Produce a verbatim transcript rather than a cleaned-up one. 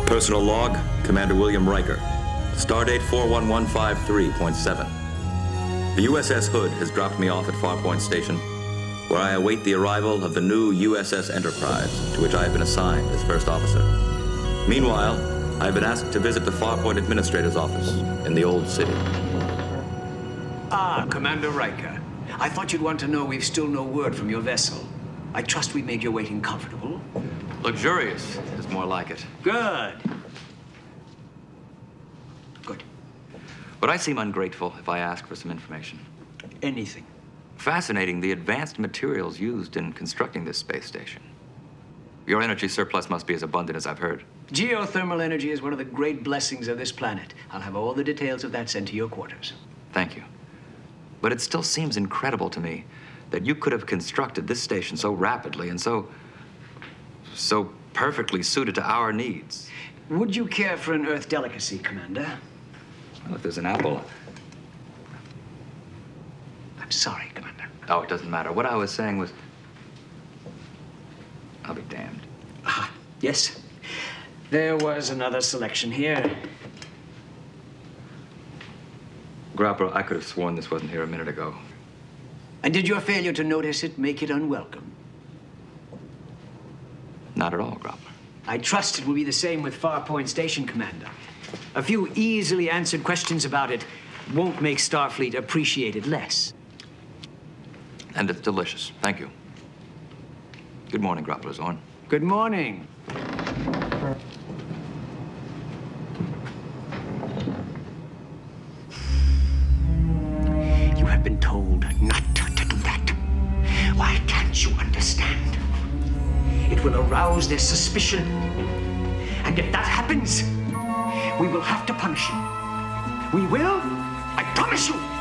Personal log, Commander William Riker. Stardate four one one five three point seven. The U S S Hood has dropped me off at Farpoint Station, where I await the arrival of the new U S S Enterprise, to which I have been assigned as first officer. Meanwhile, I have been asked to visit the Farpoint Administrator's office in the Old City. Ah, Commander Riker. I thought you'd want to know we've still no word from your vessel. I trust we made your waiting comfortable. Luxurious is more like it. Good. Good. Would I seem ungrateful if I ask for some information? Anything. Fascinating, the advanced materials used in constructing this space station. Your energy surplus must be as abundant as I've heard. Geothermal energy is one of the great blessings of this planet. I'll have all the details of that sent to your quarters. Thank you. But it still seems incredible to me that you could have constructed this station so rapidly and so... so perfectly suited to our needs. Would you care for an Earth delicacy, Commander? Well, if there's an apple... I'm sorry, Commander. Oh, it doesn't matter. What I was saying was... I'll be damned. Ah, yes. There was another selection here. Grappler, I could have sworn this wasn't here a minute ago. And did your failure to notice it make it unwelcome? Not at all, Grappler. I trust it will be the same with Farpoint Station, Commander. A few easily answered questions about it won't make Starfleet appreciate it less. And it's delicious. Thank you. Good morning, Grappler Zorn. Good morning. You have been told not to do that. Why can't you understand? It will arouse their suspicion. And if that happens, we will have to punish you. We will, I promise you.